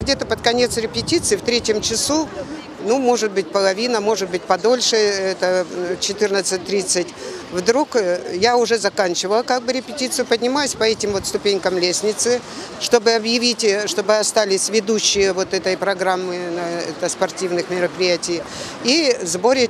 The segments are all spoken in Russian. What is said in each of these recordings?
где-то под конец репетиции, в 3 часу, ну, может быть, половина, может быть, подольше, это 14:30. Вдруг я уже заканчивала как бы репетицию, поднимаюсь по этим вот ступенькам лестницы, чтобы объявить, чтобы остались ведущие вот этой программы спортивных мероприятий, и сборе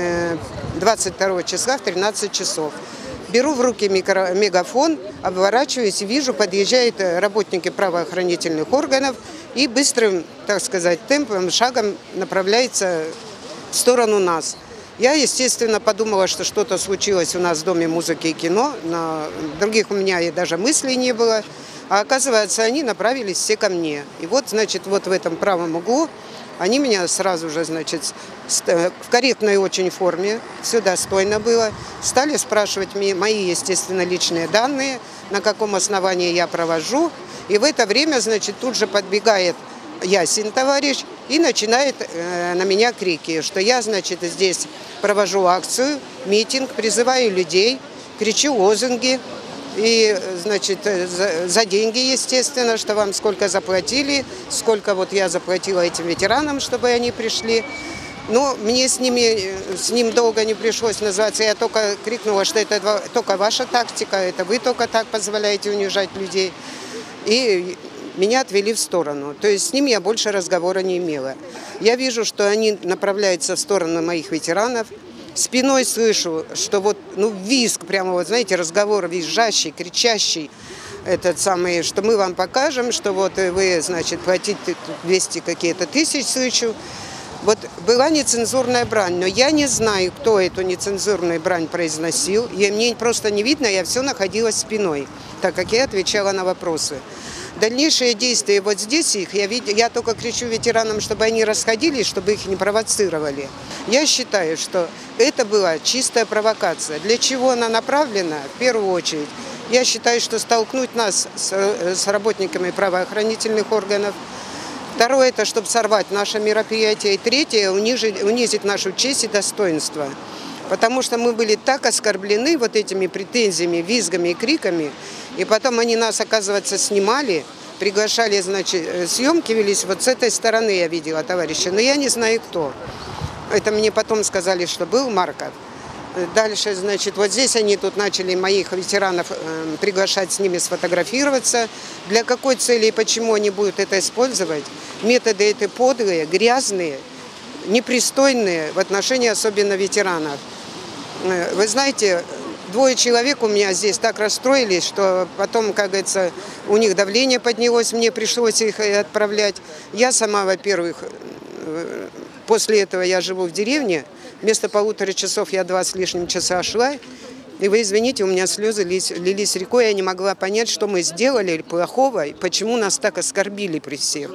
22 числа в 13 часов. Беру в руки мегафон, оборачиваюсь и вижу, подъезжают работники правоохранительных органов и быстрым, так сказать, темпом, шагом направляется в сторону нас. Я, естественно, подумала, что что-то случилось у нас в Доме музыки и кино, но других у меня и даже мыслей не было. А оказывается, они направились все ко мне. И вот, значит, вот в этом правом углу они меня сразу же, значит, в корректной очень форме, все достойно было, стали спрашивать мои, естественно, личные данные, на каком основании я провожу. И в это время, значит, тут же подбегает Ясин товарищ и начинает на меня крики, что я, значит, здесь провожу акцию, митинг, призываю людей, кричу лозунги. И, значит, за деньги, естественно, что вам сколько заплатили, сколько вот я заплатила этим ветеранам, чтобы они пришли. Но мне с ним долго не пришлось называться. Я только крикнула, что это только ваша тактика, это вы только так позволяете унижать людей. И меня отвели в сторону. То есть с ним я больше разговора не имела. Я вижу, что они направляются в сторону моих ветеранов. Спиной слышу, что вот, ну, визг, прямо вот, знаете, разговор визжащий, кричащий, этот самый, что мы вам покажем, что вот вы, значит, платите 200 какие-то тысяч, слышу. Вот была нецензурная брань, но я не знаю, кто эту нецензурную брань произносил. Мне просто не видно, я все находилась спиной, так как я отвечала на вопросы. Дальнейшие действия вот здесь я только кричу ветеранам, чтобы они расходились, чтобы их не провоцировали. Я считаю, что это была чистая провокация. Для чего она направлена? В первую очередь, я считаю, что столкнуть нас с работниками правоохранительных органов. Второе, это чтобы сорвать наше мероприятие. И третье, унизить нашу честь и достоинство. Потому что мы были так оскорблены вот этими претензиями, визгами и криками. И потом они нас, оказывается, снимали, приглашали, значит, съемки велись. Вот с этой стороны я видела товарища, но я не знаю, кто. Это мне потом сказали, что был Марков. Дальше, значит, вот здесь они тут начали моих ветеранов приглашать с ними сфотографироваться. Для какой цели и почему они будут это использовать? Методы эти подлые, грязные, непристойные в отношении особенно ветеранов. Вы знаете, 2 человек у меня здесь так расстроились, что потом, как говорится, у них давление поднялось, мне пришлось их отправлять. Я сама, во-первых, после этого я живу в деревне, вместо 1,5 часов я 2 с лишним часа шла, и вы извините, у меня слезы лились рекой, я не могла понять, что мы сделали плохого, и почему нас так оскорбили при всех.